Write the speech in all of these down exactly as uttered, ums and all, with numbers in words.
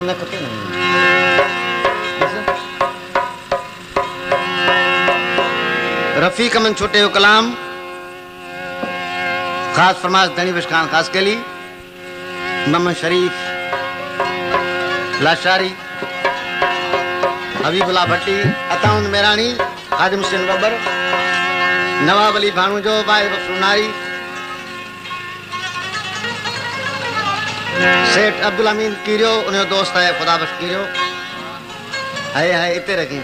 रफीक मन छोटे हो कलाम खास फरमाश धनी बशखान खास के लिए मोहम्मद शरीफ लाशारी हबीबुल्ला भट्टी अताउन मेरानी खादिम हुसैन बब्बर नवाब अली भानु जो भाई सुनारी सेठ अब्दुल अमीन कीरियो उन दोस्त है खुदा बख्श कीरियो है है इते रखें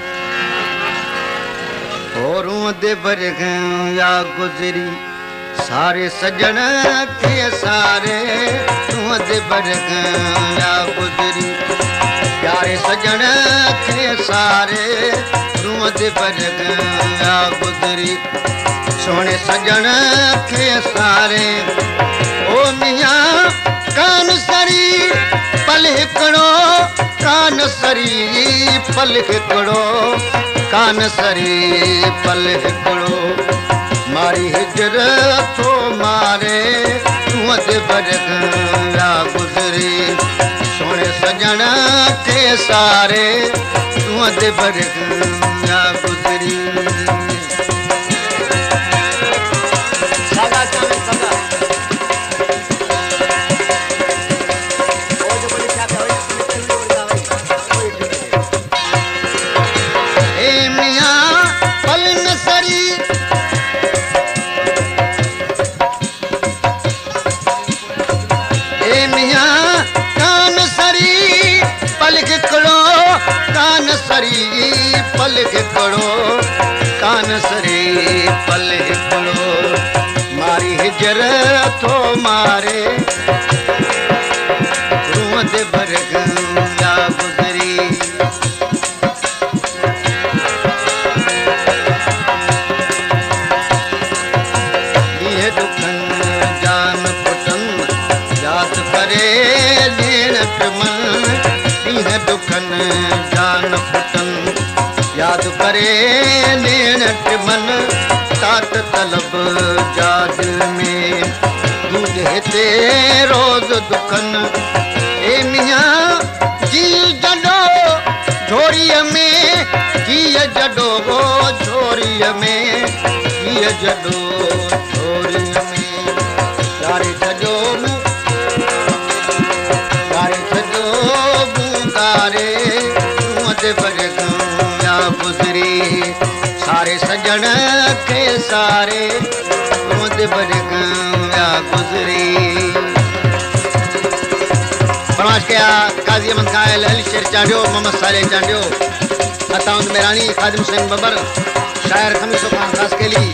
और दे बर या गुजरी सारे सजन के सारे तू दे बर या गुजरी प्यारे सजन के सारे तू दे बर या गुजरी सोने सजन के सारे ओ मियां कान सरी पल हिकड़ो कान सरी पल हिकड़ो कान सरी पल हिकड़ो मारी हिजर तो मारे तू दे बरगया गुजरी सोने सजन के सारे तू दे बरगया गुजरी सदा चाहे सदा सरी पल हिकड़ो कान सरी पल हिकड़ो मारी हिजर तो मारे रूह दे बरगया गुजरी ये दुखन जान पुटन याद करे नेनट मन ये दुखन जान पुटन याद करे नेनट मन तात तलब जाग में दूध हेते रोज दुखन ए मियां जी जडो झोरी में जी जडो झोरी में जी जडो झोरी में सारे सजो सारे सजो बुंगारे तू बरगया गुजरी सारे सजन के सारे तू बरगया गुजरी फरमाश किया काजी अहमद कायल अली शेर चांडियो मोहम्मद साले चांडियो अताउन मेरानी खादिम हुसैन बब्बर शायर खमीसो खान खास के लिए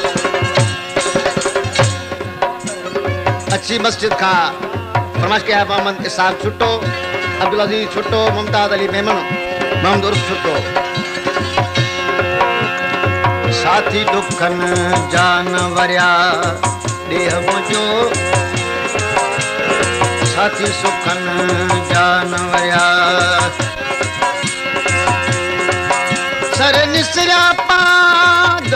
अच्छी मस्जिद का फरमाश किया मोहम्मद इसाक छुट्टो अब्दुल अजीज छुट्टो मुमताज अली मेमन मोहम्मद उर्फ छुट्टो साथी दुखन जानवरिया देह मुझो साथी सुखन जानवरिया सर निसरा पाद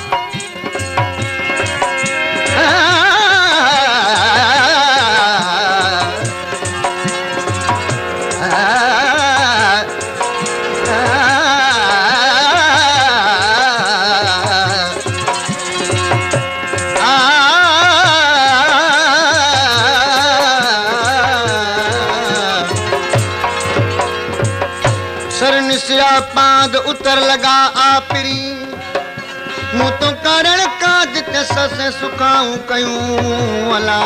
पाद उतर लगा आपरी मुँह तो कारण काज के सस सुखाऊं कयूं अला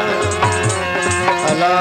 अला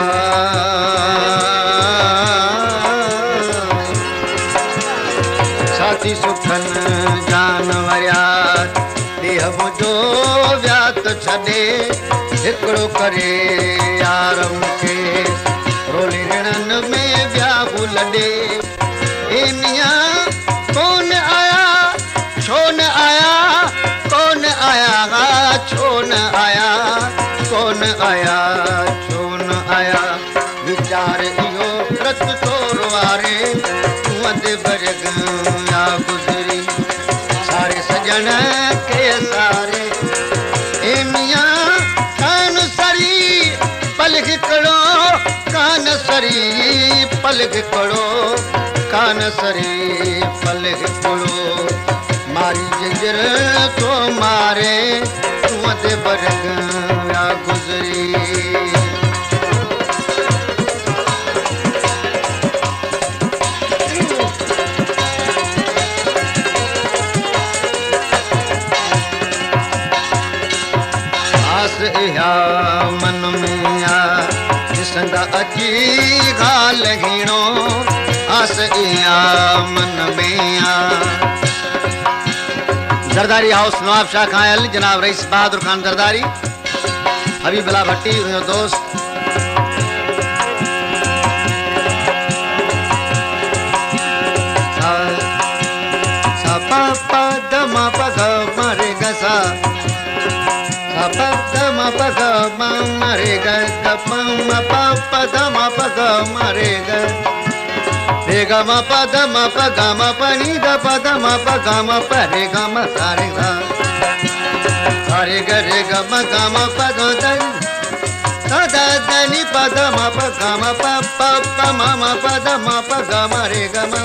साथी सुखन जानवरिया देह मुझो व्यात छॾे हिकिड़ो करे यार मूंखे रोली रिणन में व्याहु लॾे ए मियां कौन आया छो न आया कौन आया छो न आया कौन आया छो न आया विचार इहो रत तोर वारे तूं दे बरगया गुजरी सारे सजन के सारे ए मियां कान सरी पल हिकड़ो कान सरी पल पल हिकिड़ो कान सरी पल हिकिड़ो मारी जंजर तो मारे तूं ते बरग विया गुज़री इहा मन में आ ॾिसंदा अची ॻाल्हि घिणो आस इहा मन में आ जरदारी हाउस नवाब शाह खां आयल जनाब रईस बहादुर खान जरदारी हबीबुल्लाह भट्टी उनजो दोस्त सा पा पा द मा पा ग मा रे ग सा सा पा द मा पा ग मा मा रे ग ग प मा पा पा द मा पा ग मा रे ग रे ग मा पा द मा पा ग मा प नी द पा द मा पा ग मा प रे ग मा सा रे ग सा रे ग रे ग मा ग मा पा द द सा द द नी पा द मा पा ग मा पा पा पा मा मा पा द मा पा ग मा रे ग मा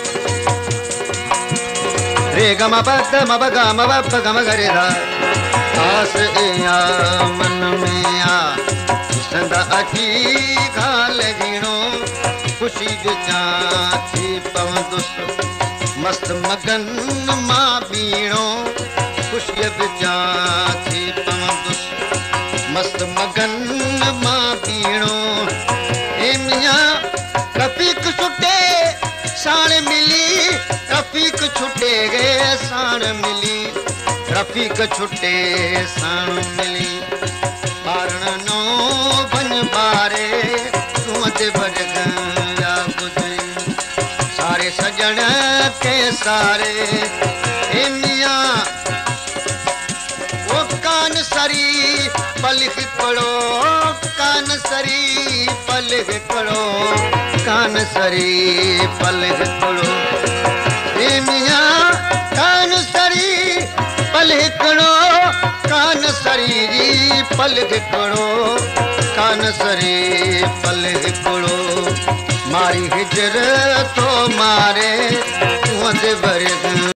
रे ग मा पा द मा पा ग मा पा प ग मा ग रे धा आस इहा मन में आ ॾिसंदा अची ॻाल्हि घिणो ख़ुशी विचां थी पवंदुसि मस्त मगन मां बीणो ख़ुशीअ विचां थी पवंदुसि मस्त मगन मां बीणो हे मियां रफ़ीक छुटे साण मिली रफ़ीक छुटे गे साण मिली रफ़ीक छुटे साण मिली ॿारण नो बन बारे तूं ते बरग विया गुज़री सारे सजण के सारे हे मियां वो कान सरी पल हिकिड़ो कान सरी पल हिकिड़ो कान सरी पल हिकिड़ो हे मियां कान सरी पल हिकिड़ो कान सरी जी पल हिकिड़ो कान सरी पल हिकिड़ो मारी हिजर तो मारे तूं ते बरग